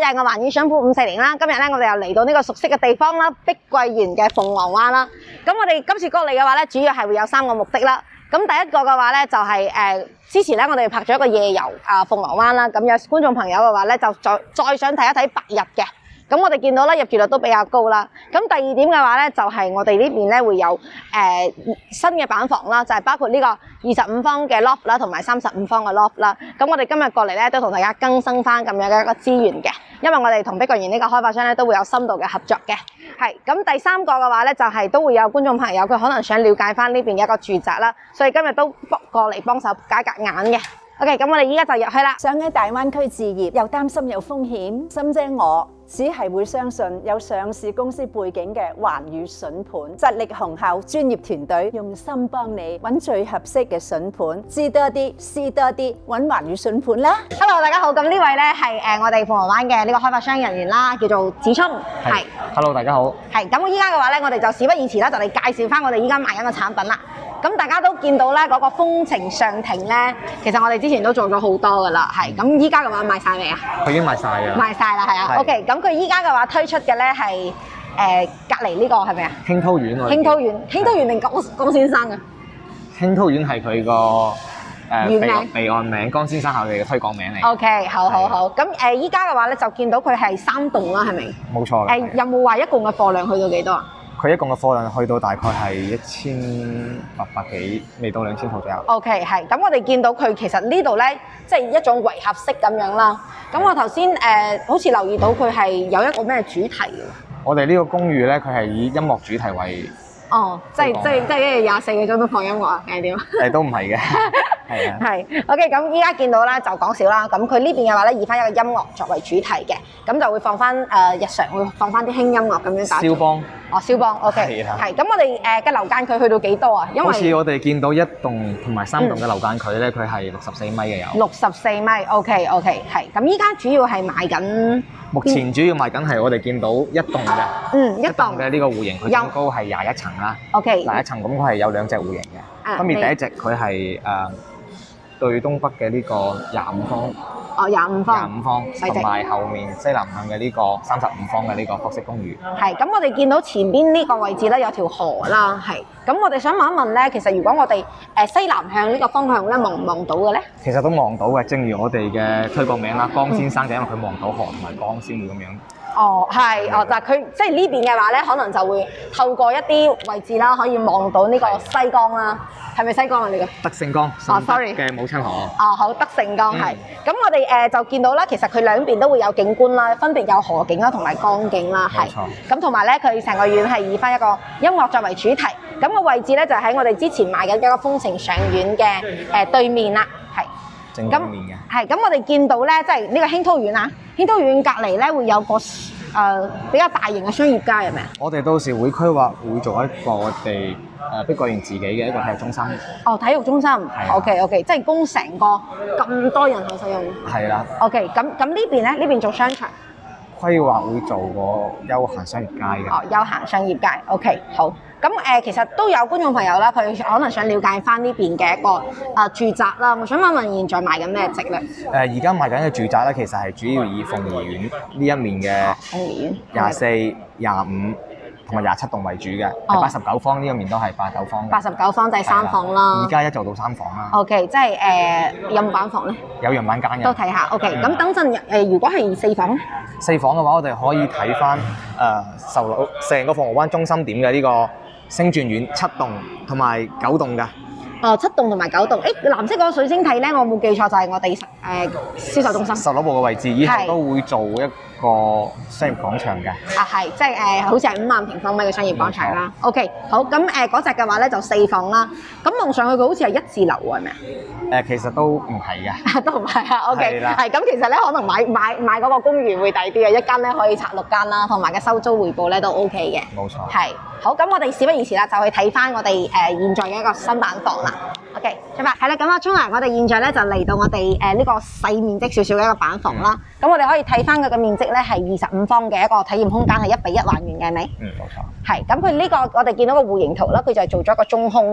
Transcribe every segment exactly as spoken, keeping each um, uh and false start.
就係我環宇商鋪五四零啦。今日咧，我哋又嚟到呢個熟悉嘅地方啦，碧桂園嘅鳳凰灣啦。咁我哋今次過嚟嘅話咧，主要係會有三個目的啦。咁第一個嘅話咧，就係、是、誒、呃、之前咧，我哋拍咗一個夜遊啊鳳凰灣啦。咁有觀眾朋友嘅話咧，就再再想睇一睇白日嘅。咁我哋見到咧，入住率都比較高啦。咁第二點嘅話咧，就係、是、我哋呢邊咧會有誒、呃、新嘅板房啦，就係、是、包括呢個二十五方嘅 loft 啦，同埋三十五方嘅 loft 啦。咁我哋今日過嚟咧，都同大家更新翻咁樣嘅一個資源嘅，因為我哋同碧桂園呢個開發商咧都會有深度嘅合作嘅。係咁第三個嘅話咧，就係、是、都會有觀眾朋友佢可能想了解翻呢邊嘅一個住宅啦，所以今日都過嚟幫手解格眼嘅。OK， 咁我哋依家就入去啦。 想喺大灣區置業，又擔心有風險，心姐我只係會相信有上市公司背景嘅環宇筍盤，實力雄厚，專業團隊用心幫你揾最合適嘅筍盤，知多啲，試多啲，揾環宇筍盤啦。 Hello， 大家好，咁呢位咧係誒我哋鳳凰灣嘅呢個開發商人員啦，叫做子聰。 係。Hello， 大家好。 係，咁我依家嘅話咧，我哋就事不宜遲啦，就嚟介紹翻我哋依家賣緊嘅產品啦。咁大家都見到咧，嗰個風情上庭咧，其實我哋之前都做咗好多噶啦，係。咁依家嘅話賣晒未啊？ 佢已經賣晒㗎。 賣晒啦，係啊。OK，咁佢依家嘅話推出嘅咧係誒隔離呢個係咪啊？ 興濤苑喎。 興濤苑，興濤苑定江江先生啊？ 興濤苑係佢個誒原名備案名，江先生係我哋嘅推廣名嚟。 OK， 好好好。咁誒依家嘅話咧，就見到佢係三棟啦，係咪？ 冇錯。 誒有冇話一共嘅貨量去到幾多啊？ 佢一共嘅貨量去到大概係一千八百幾，未到兩千套左右。 OK， 係。咁我哋見到佢其實呢度咧，即係一種圍合式咁樣啦。咁我頭先誒好似留意到佢係有一個咩主題嘅？ 我哋呢個公寓咧，佢係以音樂主題為。 哦，即係即係即係一日廿四個鐘都放音樂啊？定係點？ 誒都唔係嘅，係啊。 係 OK， 咁依家見到啦，就講少啦。咁佢呢邊嘅話咧，以翻一個音樂作為主題嘅，咁就會放翻誒、呃、日常會放翻啲輕音樂咁樣打。肖邦。哦，肖邦 OK。係啦。係。咁我哋誒嘅樓間距去到幾多啊？因為好似我哋見到一棟同埋三棟嘅樓間距咧，佢係六十四米嘅有。 六十四米 OK OK 係。咁依家主要係賣緊。 目前主要賣緊係我哋見到一棟嘅， 嗯，一棟嘅呢個戶型，佢總高係廿一層啦。 OK， 廿一層咁佢係有兩隻戶型嘅，分別第一隻佢係誒對東北嘅呢個廿五方， 哦廿五方， 廿五方，同埋後面西南向嘅呢個三十五方嘅呢個複式公寓。 係，咁我哋見到前邊呢個位置咧有條河啦，係。咁我哋想問一問咧，其實如果我哋誒西南向呢個方向咧，望唔望到嘅咧？ 其實都望到嘅，正如我哋嘅推廣名啦，江先生就因為佢望到河同埋江先會咁樣。 哦，係，哦，但係佢即係呢邊嘅話咧，可能就會透過一啲位置啦，可以望到呢個西江啦，係咪西江啊？呢個德勝江， 哦 sorry 嘅母親河。 哦，好，德勝江係。咁我哋誒就見到啦，其實佢兩邊都會有景觀啦，分別有河景啦同埋江景啦，係。冇錯。咁同埋咧，佢成個院係以翻一個音樂作為主題。咁個位置咧就喺我哋之前賣緊一個風情上苑嘅誒對面啦，係。 正對面嘅。 係，咁我哋見到咧，即係呢個興濤苑啊，興濤苑隔離咧會有個誒、呃、比較大型嘅商業街係咪啊？ 我哋到時會規劃會做一個我哋誒碧桂園自己嘅一個體育中心。 哦，體育中心。OK OK， 即係供成個咁多人口使用。 係啦。 OK，咁咁呢邊咧？呢邊做商場。 規劃會做個休閒商業街嘅。 哦，休閒商業街。OK， 好。咁誒、呃，其實都有觀眾朋友啦，佢可能想了解翻呢邊嘅一個啊、呃、住宅啦。我想問問，現在賣緊咩值咧？誒、 呃，而家賣緊嘅住宅咧，其實係主要以鳳怡苑呢一面嘅鳳怡苑廿四、廿五同埋廿七棟為主嘅，係八十九方呢一面都係八十九方嘅。 八十九方第三房啦。 而家一做到三房啦。 OK， 即係誒、呃、有冇板房咧？ 有樣板間嘅。 都睇下。OK， 咁、嗯、等陣誒、呃，如果係四房咧？ 四房嘅話，我哋可以睇翻誒售樓成個鳳凰灣中心點嘅呢個星鑽苑七棟同埋九棟㗎。 哦，七棟同埋九棟。誒，藍色嗰個水晶體咧，我冇記錯就係我哋誒、呃、銷售中心。售樓部嘅位置以後都會做一個商業廣場嘅。啊， 係，即係誒、呃，好似係五萬平方米嘅商業廣場啦。OK， 好，咁誒嗰隻嘅話咧就四房啦。咁望上去佢好似係一字樓喎，係咪啊？誒， 其實都唔係嘅。 都唔係啊。OK， 係咁，其實咧可能買買買嗰個公寓會抵啲嘅，一間咧可以拆六間啦，同埋嘅收租回報咧都 OK 嘅。冇錯。係，好，咁我哋事不宜遲啦，就去睇翻我哋誒、呃、現在嘅一個新板房啦。OK， 出發。係啦，咁阿聰啊，我哋現在咧就嚟到我哋誒呢個細面積少少嘅一個板房啦。咁、嗯、我哋可以睇翻佢嘅面積咧係二十五方嘅一個體驗空間，係一比一還原嘅，係咪？嗯，冇錯。係，咁佢呢個我哋見到個戶型圖啦，佢就係做咗一個中空嘅。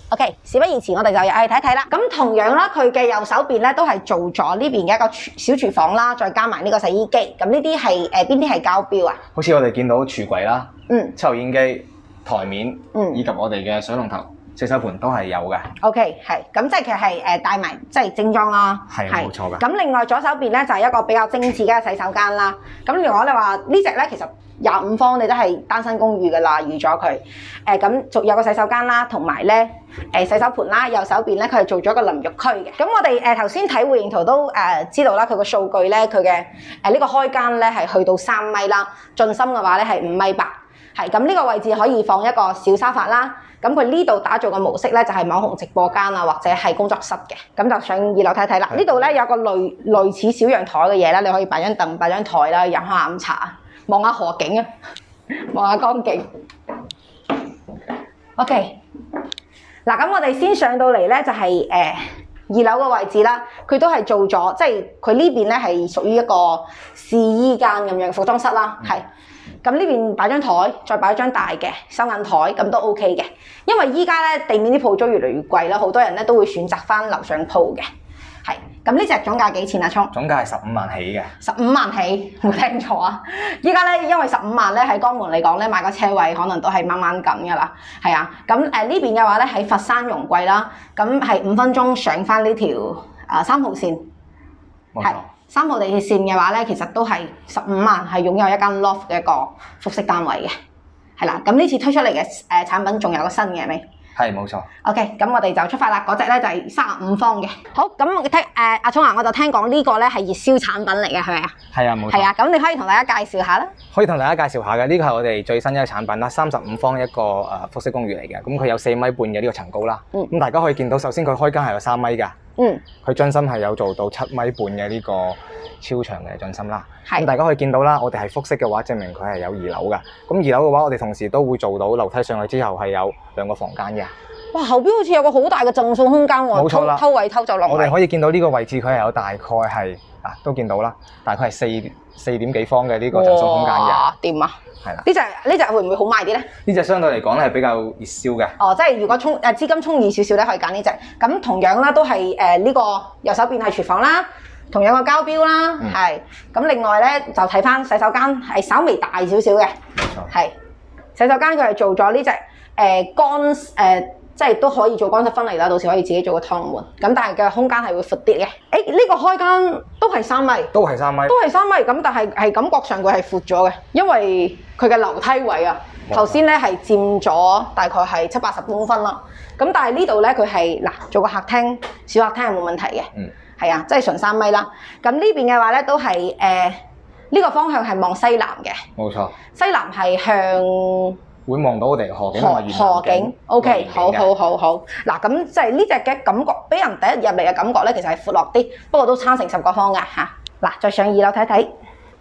OK， 事不宜遲，我哋就入去睇一睇啦。咁同樣啦，佢嘅右手邊咧都係做咗呢邊嘅一個小廚房啦，再加埋呢個洗衣機。咁呢啲係誒邊啲係交標啊？ 好似我哋見到櫥櫃啦， 嗯， 抽油煙機、台面， 嗯， 以及我哋嘅水龍頭、洗手盤都係有嘅。 OK， 係咁即係其實係誒帶埋即係精裝啦， 係冇錯㗎。 咁另外左手邊咧就係一個比較精緻嘅洗手間啦。咁如果你話呢隻咧，其實廿五方你都係單身公寓㗎啦，預咗佢。誒咁仲有個洗手間啦，同埋咧誒洗手盤啦。右手邊咧佢係做咗個淋浴區嘅。咁我哋誒頭先睇戶型圖都誒、呃、知道啦，佢個數據咧佢嘅誒呢個開間咧係去到三米啦，進深嘅話咧係五米八。係咁呢個位置可以放一個小沙發啦。咁佢呢度打造嘅模式咧就係網紅直播間啊，或者係工作室嘅。咁就上二樓睇睇啦。呢度咧有個類類似小陽台嘅嘢啦，你可以擺張凳、擺張台啦，飲下下午茶，望下河景啊，望下江景。OK， 嗱咁我哋先上到嚟咧就係、是、誒、呃、二樓嘅位置啦。佢都係做咗，即係佢呢邊咧係屬於一個試衣間咁樣服裝室啦，係、嗯。咁呢邊擺張台，再擺張大嘅收銀台，咁都 OK 嘅。因為依家咧地面啲鋪租越嚟越貴啦，好多人咧都會選擇翻樓上鋪嘅。係，咁呢隻總價幾錢啊？聰？總價係十五萬起嘅。十五萬起，冇聽錯啊！依家咧因為十五萬咧喺江門嚟講咧買個車位可能都係掹掹緊㗎啦。係啊，咁誒、呃、呢邊嘅話咧喺佛山容桂啦，咁係五分鐘上翻呢條啊三號線。冇錯。三號地鐵線嘅話咧，其實都係十五萬，係擁有一間 loft 嘅一個複式單位嘅，係啦。咁呢次推出嚟嘅誒產品仲有個新嘅係咪？係冇錯。OK，咁我哋就出發啦。嗰隻咧就係三十五方嘅。好，咁我聽誒阿聰啊，我就聽講呢個咧係熱銷產品嚟嘅，係咪啊？係啊，冇錯。係啊，咁你可以同大家介紹下啦。可以同大家介紹下嘅，呢個係我哋最新一個產品啦，三十五方一個誒複式公寓嚟嘅。咁佢有四米半嘅呢個層高啦。嗯。咁大家可以見到，首先佢開間係有三米㗎。嗯，佢進深係有做到七米半嘅呢個超長嘅進深啦。咁大家可以見到啦，我哋係複式嘅話，證明佢係有二樓㗎。咁二樓嘅話，我哋同時都會做到樓梯上去之後係有兩個房間嘅。哇，後邊好似有個好大嘅贈送空間喎。冇錯啦，偷位偷就落位。我哋可以見到呢個位置，佢係有大概係啊，都見到啦，大概係四四點幾方嘅呢個贈送空間嘅。哇，掂啊！係啦，呢隻呢隻會唔會好賣啲咧？呢隻相對嚟講咧係比較熱銷嘅。哦，即係如果充誒資金充裕少少咧，可以揀呢隻。咁同樣啦，都係誒呢個右手邊係廚房啦，同樣個交標啦，係、嗯。咁另外咧就睇翻洗手間係稍微大少少嘅，冇錯。係洗手間佢係做咗呢隻誒乾誒。呃即係都可以做乾濕分離啦，到時可以自己做個湯碗。咁但係嘅空間係會闊啲嘅。誒、欸、呢、這個開間都係三米，都係三米，都係三米。咁但係係感覺上佢係闊咗嘅，因為佢嘅樓梯位啊，頭先咧係佔咗大概係七八十公分啦。咁但係呢度咧佢係嗱做個客廳、小客廳係冇問題嘅。嗯，係啊，即係純三米啦。咁呢邊嘅話咧都係誒呢個方向係望西南嘅。冇錯，西南係向。會望到我哋河景同埋河景 ，OK， 好好好好。嗱，咁即係呢隻嘅感覺，俾人第一入嚟嘅感覺咧，其實係闊落啲，不過都差成十個方㗎嚇。嗱，再上二樓睇睇。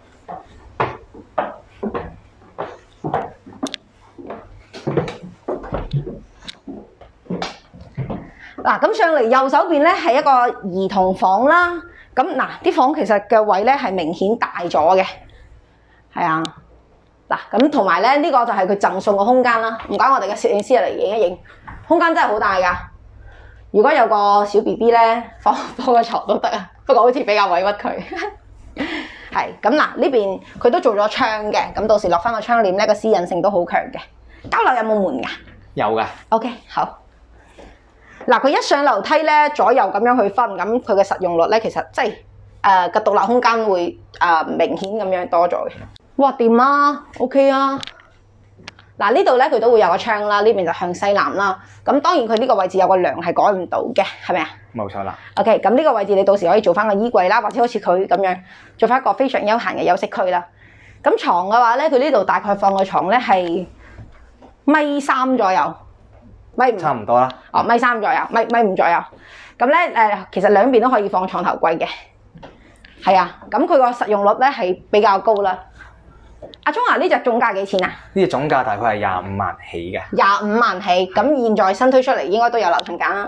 嗱，咁上嚟右手邊咧係一個兒童房啦。咁嗱，啲房其實嘅位咧係明顯大咗嘅，係啊。嗱，咁同埋咧，呢、這個就係佢贈送嘅空間啦。唔該，我哋嘅攝影師嚟影一影，空間真係好大㗎。如果有個小 B B 咧，放放個床都得啊。不過好似比較委屈佢。係咁嗱，呢邊佢都做咗窗嘅，咁到時落翻個窗簾咧，個私隱性都好強嘅。交樓有冇門㗎？有㗎。OK， 好。嗱，佢一上樓梯咧，左右咁樣去分，咁佢嘅實用率咧，其實即係誒個獨立空間會誒、呃、明顯咁樣多咗嘅。哇，掂啊 ，OK 啊。嗱，呢度咧佢都會有個窗啦，呢邊就向西南啦。咁當然佢呢個位置有個梁係改唔到嘅，係咪啊？冇錯啦。OK，咁呢個位置你到時可以做翻個衣櫃啦，或者好似佢咁樣做翻一個非常休閒嘅休息區啦。咁床嘅話咧，佢呢度大概放個床咧係米三左右，米五。差唔多啦。哦，米三左右，米米五左右。咁咧誒，其實兩邊都可以放床頭櫃嘅。係啊，咁佢個實用率咧係比較高啦。阿聰啊，呢隻總價幾錢啊？呢隻總價大概係廿五萬起嘅。廿五萬起，咁現在新推出嚟應該都有樓層揀啦。誒、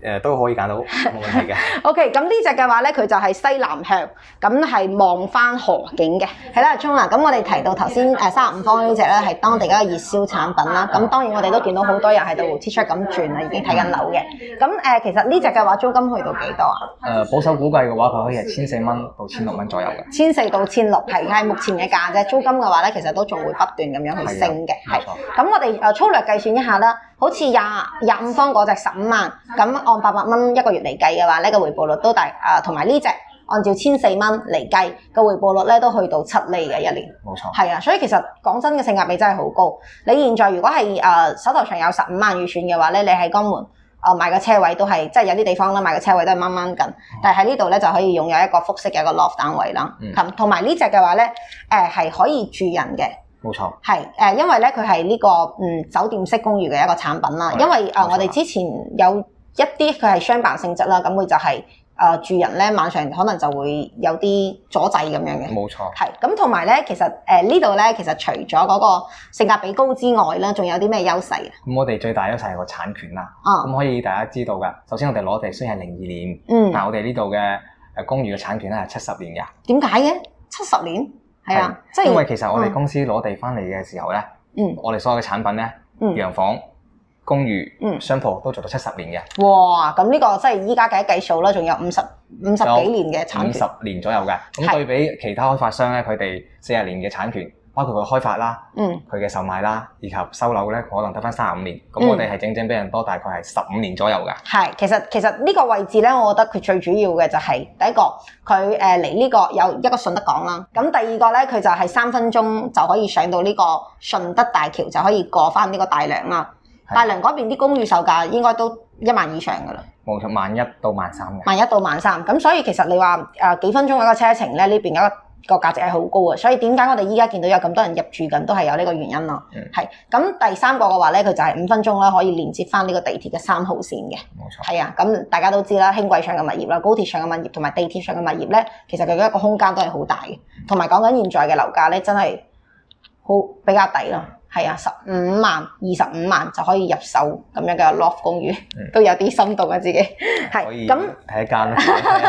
誒都可以揀到，冇問題嘅。 OK，咁呢只嘅話咧，佢就係西南向，咁係望翻河景嘅。係啦，聰啊，咁我哋提到頭先誒三十五方呢只咧係當地嘅一個熱銷產品啦。咁當然我哋都見到好多人喺度 T 恤咁轉啦，已經睇緊樓嘅。咁誒、呃，其實呢只嘅話租金去到幾多啊？ 誒、呃、保守估計嘅話，佢可以係千四蚊到千六蚊左右嘅。 千四到千六係係目前嘅價啫。租金嘅話咧，其實都仲會不斷咁樣去升嘅。係。咁我哋誒粗略計算一下啦。好似廿廿五方嗰隻十五萬，咁按八百蚊一個月嚟計嘅話，呢個回報率都大啊，同埋呢隻按照千四蚊嚟計個回報率咧都去到七厘嘅一年。 冇錯。係啊，所以其實講真嘅性價比真係好高。你現在如果係誒、呃、手頭上有十五萬預算嘅話咧，你喺江門誒、呃、買個車位都係即係有啲地方啦，買個車位都係掹掹緊，但係喺呢度咧就可以擁有一個複式嘅一個 loft 單位啦。咁同埋呢隻嘅話咧誒係可以住人嘅。 冇錯， 係誒，因為咧佢係呢個嗯酒店式公寓嘅一個產品啦。因為誒、呃、我哋之前有一啲佢係商辦性質啦，咁佢就係、是、誒、呃、住人咧晚上可能就會有啲阻滯咁樣嘅。 冇錯。係咁同埋咧，其實誒、呃、呢度咧，其實除咗嗰個性價比高之外咧，仲有啲咩優勢啊？ 咁我哋最大優勢係個產權啦。 啊， 咁可以大家知道㗎。首先我哋攞地雖然係零二年， 嗯， 但係我哋呢度嘅誒公寓嘅產權咧係七十年嘅。 點解嘅？七十年？係啊，即係因為其實我哋公司攞地翻嚟嘅時候咧， 嗯， 我哋所有嘅產品咧， 嗯， 洋房、公寓、 嗯， 商鋪都做到七十年嘅。 哇！咁呢個即係依家計一計數啦，仲有五十五十幾年嘅產權， 五十年左右嘅。咁對比其他開發商咧，佢哋四十年嘅產權，包括佢開發啦，嗯，佢嘅售賣啦，以及收樓咧，可能得翻三十五年。咁、嗯、我哋係整整比人多，大概係十五年左右嘅。係， 其實其實呢個位置咧，我覺得佢最主要嘅就係、是、第一個，佢誒離呢個有一個順德港啦。咁第二個咧，佢就係三分鐘就可以上到呢個順德大橋，就可以過翻呢個大良啦。大良嗰邊啲公寓售價應該都一萬以上噶啦。冇錯，萬一到萬三嘅。萬一到萬三，咁所以其實你話誒、呃、幾分鐘一個車程咧，呢邊有一個。個價值係好高啊，所以點解我哋依家見到有咁多人入住緊，都係有呢個原因咯。係、嗯，咁第三個嘅話咧，佢就係五分鐘啦，可以連接翻呢個地鐵嘅三號線嘅。冇錯。係啊，咁大家都知啦，輕軌上嘅物業啦，高鐵上嘅物業同埋地鐵上嘅物業咧，其實佢嘅一個空間都係好大嘅，同埋講緊現在嘅樓價咧，真係好比較抵咯。係啊，十五萬、二十五萬就可以入手咁樣嘅 loft 公寓，嗯、都有啲心動啊自己。係咁睇一間啦。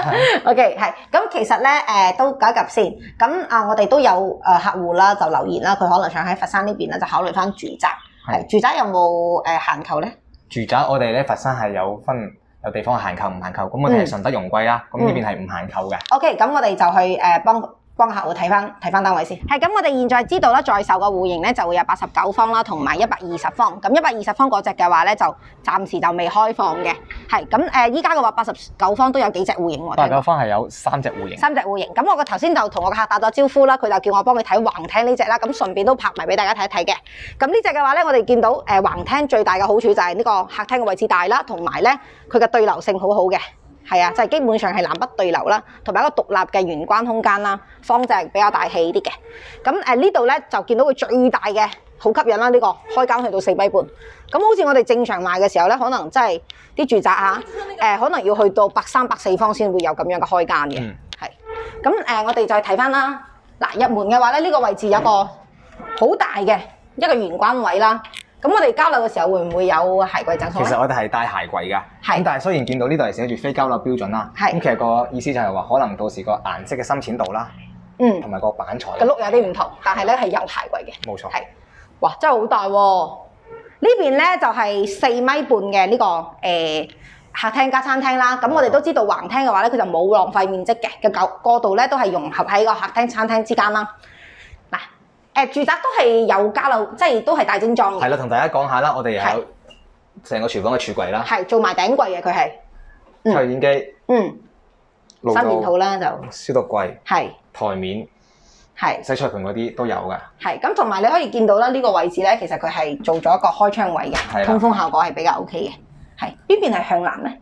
OK， 係咁其實咧誒、呃、都搞一夾先。咁啊，我哋都有誒客戶啦，就留言啦，佢可能想喺佛山呢邊咧就考慮翻住宅。係住宅有冇誒限購咧？住宅我哋咧佛山係有分有地方係限購唔限購，咁我哋係順德容桂啦，咁呢、嗯、邊係唔限購嘅。 OK，咁我哋就去誒幫。呃幫客戶睇翻睇翻單位先，係咁我哋現在知道啦，在售嘅戶型咧就會有八十九方啦，同埋一百二十方。咁一百二十方嗰隻嘅話咧就暫時就未開放嘅，係咁誒依家嘅話八十九方都有幾隻戶型喎。 八十九方係有三隻戶型。 三隻戶型，咁我個頭先就同我個客打咗招呼啦，佢就叫我幫佢睇橫廳呢隻啦，咁順便都拍埋俾大家睇一睇嘅。咁呢隻嘅話咧，我哋見到誒橫廳最大嘅好處就係呢個客廳嘅位置大啦，同埋咧佢嘅對流性好好嘅。係啊，就係、是、基本上係南北對流啦，同埋一個獨立嘅玄關空間啦，方正比較大氣啲嘅。咁誒呢度咧就見到佢最大嘅好吸引啦，呢、這個開間去到四米半。咁好似我哋正常賣嘅時候咧，可能真係啲住宅嚇誒、呃，可能要去到百三百四方先會有咁樣嘅開間嘅。係、嗯。咁誒、呃，我哋再睇翻啦。嗱，入門嘅話咧，呢、這個位置有個好大嘅一個玄關位啦。咁我哋交樓嘅時候會唔會有鞋櫃贈送？ 其實我哋係帶鞋櫃㗎，咁但係雖然見到呢度係寫住非交樓標準啦，咁其實個意思就係話可能到時個顏色嘅深淺度啦，嗯，同埋個板材嘅碌有啲唔同，但係咧係有鞋櫃嘅。 冇錯。係， 哇，真係好大喎！呢邊咧就係四米半嘅呢個誒客廳加餐廳啦。咁我哋都知道橫廳嘅話咧，佢就冇浪費面積嘅，嘅角過度咧都係融合喺個客廳餐廳之間啦。嗱。誒住宅都係有加樓，即係都係大精裝嘅。係啦， 同大家講下啦，我哋有成個廚房嘅櫥櫃啦， 係做埋頂櫃嘅佢係， 抽油煙機，嗯， 三件套啦就消毒櫃， 係台面， 係洗菜盆嗰啲都有㗎。係咁，同埋你可以見到啦，呢個位置咧，其實佢係做咗一個開窗位嘅，通風效果係比較 OK 嘅。係邊邊係向南咧？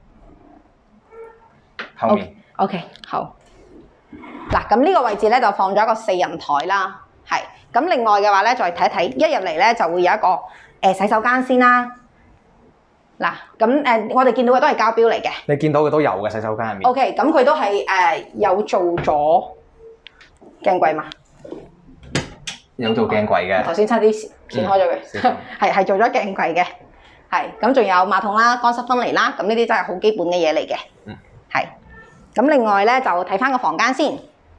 後面。 OK 好。嗱咁呢個位置咧就放咗一個四人台啦，係。咁另外嘅話咧，再睇一睇，一入嚟咧就會有一個誒、呃、洗手間先啦。嗱，咁誒我哋見到嘅都係膠標嚟嘅。你見到嘅都有嘅洗手間入面。O K，咁佢都係誒、呃、有做咗鏡櫃嘛？有做鏡櫃嘅。頭先差啲掀開咗佢，係係做咗鏡櫃嘅。係係咁，仲有馬桶啦、乾濕分離啦，咁呢啲真係好基本嘅嘢嚟嘅。 嗯， 係。咁另外咧就睇翻個房間先。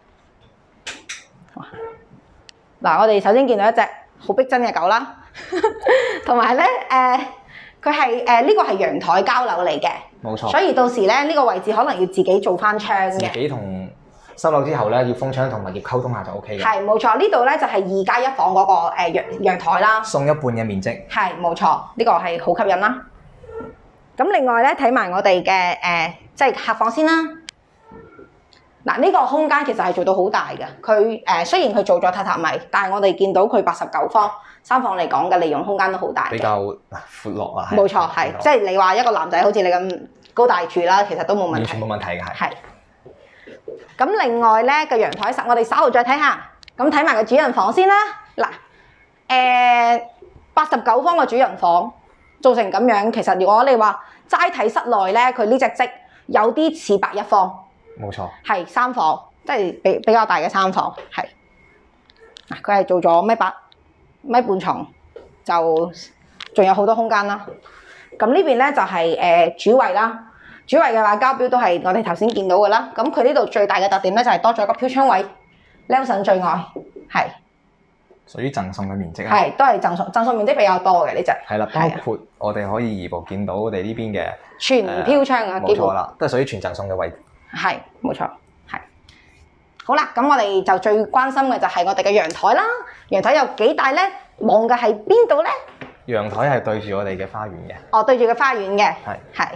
嗱，我哋首先見到一隻好逼真嘅狗啦，同埋咧誒，佢係誒呢個係陽台交樓嚟嘅， 冇錯。 所以到時咧呢個位置可能要自己做翻窗嘅。 自己同收樓之後咧，要封窗同埋要溝通下就 O K 嘅。 係冇錯，呢度咧就係二加一房嗰個誒陽陽台啦， 送一半嘅面積。 係冇錯，呢個係好吸引啦。咁另外咧睇埋我哋嘅誒即係客房先啦。嗱，呢個空間其實係做到好大嘅，佢誒雖然佢做咗榻榻米，但係我哋見到佢八十九方三房嚟講嘅利用空間都好大嘅， 比較闊落啊。 冇錯，係即係你話一個男仔好似你咁高大住啦，其實都冇問題， 完全冇問題嘅係。 係。咁另外咧個陽台實，我哋稍後再睇下。咁睇埋個主人房先啦。嗱，誒八十九方嘅主人房做成咁樣，其實如果你話齋睇室內咧，佢呢隻積有啲似百一方。 冇錯， 係三房，即係比比較大嘅三房，係嗱，佢係做咗米八米半床，就仲有好多空間啦。咁呢邊咧就係、是、誒、呃、主衛啦，主衛嘅話交標都係我哋頭先見到嘅啦。咁佢呢度最大嘅特點咧就係多咗一個飄窗位 ，Nelson 最愛係屬於贈送嘅面積啊， 係都係贈送贈送面積比較多嘅呢隻， 係啦，包括我哋可以移步見到我哋呢邊嘅全飄窗啊， 冇錯啦，都係屬於全贈送嘅位置。 係，冇錯，係。好啦，咁我哋就最關心嘅就係我哋嘅陽台啦。陽台有幾大咧？望嘅係邊度咧？ 陽台係對住我哋嘅花園嘅。 哦，對住個花園嘅。 係。 係。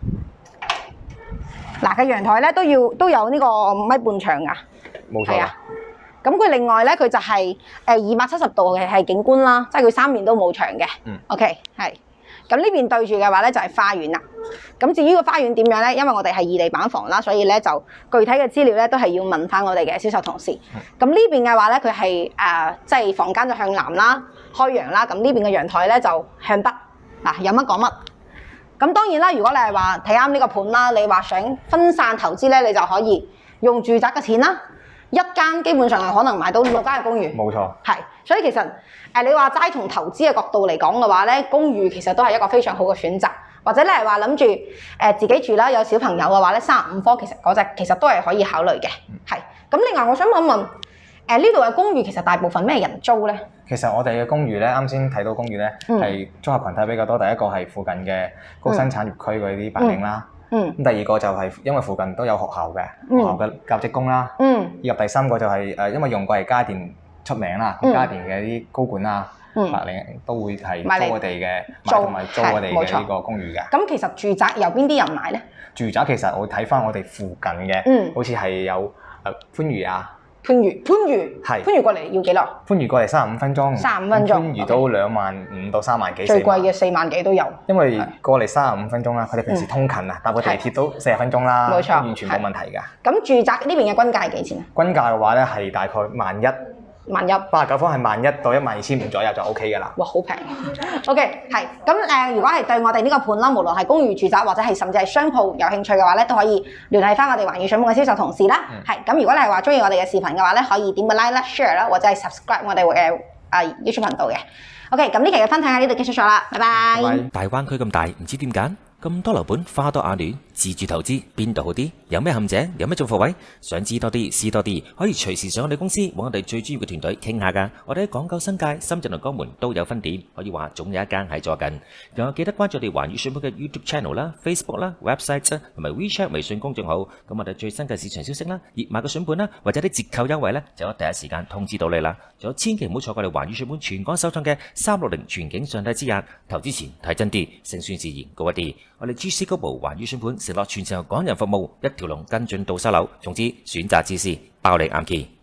嗱，個陽台咧都要都有呢個米半長噶。 冇錯。係啊。 咁佢另外咧，佢就係誒二百七十度嘅係景觀啦，即係佢三面都冇牆嘅。 嗯。 OK，係。咁呢邊對住嘅話咧就係花園啦。咁至於個花園點樣咧？因為我哋係異地板房啦，所以咧就具體嘅資料咧都係要問翻我哋嘅銷售同事。咁呢邊嘅話咧，佢係誒即係房間就向南啦，開陽啦。咁呢邊嘅陽台咧就向北。嗱，有乜講乜。咁當然啦，如果你係話睇啱呢個盤啦，你話想分散投資咧，你就可以用住宅嘅錢啦。一間基本上係可能買到六間嘅公寓。冇錯。係，所以其實誒你話齋從投資嘅角度嚟講嘅話咧，公寓其實都係一個非常好嘅選擇。或者你係話諗住誒自己住啦，有小朋友嘅話咧，三十五方其實嗰隻其實都係可以考慮嘅。係。咁另外我想問問誒呢度嘅公寓其實大部分咩人租咧？ 其實我哋嘅公寓咧，啱先睇到公寓咧係綜合群體比較多。第一個係附近嘅高新產業區嗰啲白領啦。嗯。咁第二個就係因為附近都有學校嘅，學校嘅教職工啦。嗯。以及第三個就係誒，因為容桂係家電出名啦，咁家電嘅啲高管啊。白領都會係租我哋嘅買同埋租我哋嘅呢個公寓嘅。咁其實住宅由邊啲人買咧？住宅其實我睇翻我哋附近嘅，嗯，好似係有誒番禺啊，番禺番禺係番禺過嚟要幾耐？番禺過嚟三十五分鐘，三十五分鐘，番禺都兩萬五到三萬幾。最貴嘅四萬幾都有。因為過嚟三十五分鐘啦，佢哋平時通勤啊，搭個地鐵都四十分鐘啦，冇錯，完全冇問題㗎。咁住宅呢邊嘅均價係幾錢啊？均價嘅話咧係大概萬一。萬一八十九方係萬一到一萬二千五左右就 O K 㗎啦。哇，好平。OK， 係咁誒，如果係對我哋呢個盤啦，無論係公寓住宅或者係甚至係商鋪有興趣嘅話咧，都可以聯繫翻我哋環宇水盤嘅銷售同事啦。係咁、嗯，如果你係話中意我哋嘅視頻嘅話咧，可以點個 like 啦、share 啦，或者係 subscribe 我哋嘅啊 YouTube 頻道嘅。OK， 咁呢期嘅分享喺呢度結束咗啦，拜拜。拜拜。大灣區咁大，唔知點揀？咁多樓盤花多眼亂，自住投資邊度好啲？有咩陷阱？有咩中伏位？想知多啲，試多啲，可以隨時上我哋公司揾我哋最專業嘅團隊傾下噶。我哋喺港九新界、深圳同江門都有分店，可以話總有一間喺做緊。仲有記得關注我哋環宇水盤嘅 YouTube Channel 啦、Facebook 啦、Website 啦，同埋 WeChat 微信公眾號。咁我哋最新嘅市場消息啦、熱賣嘅筍盤啦，或者啲折扣優惠咧，就可以第一時間通知到你啦。仲有千祈唔好錯過我哋環宇水盤全港首創嘅三六零全景上帝之眼，投資前睇真啲，勝算自然高一啲。我哋 G C Global環宇筍盤承諾全程由港人服務，一條龍跟進到收樓，總之選擇自私，包你啱 key。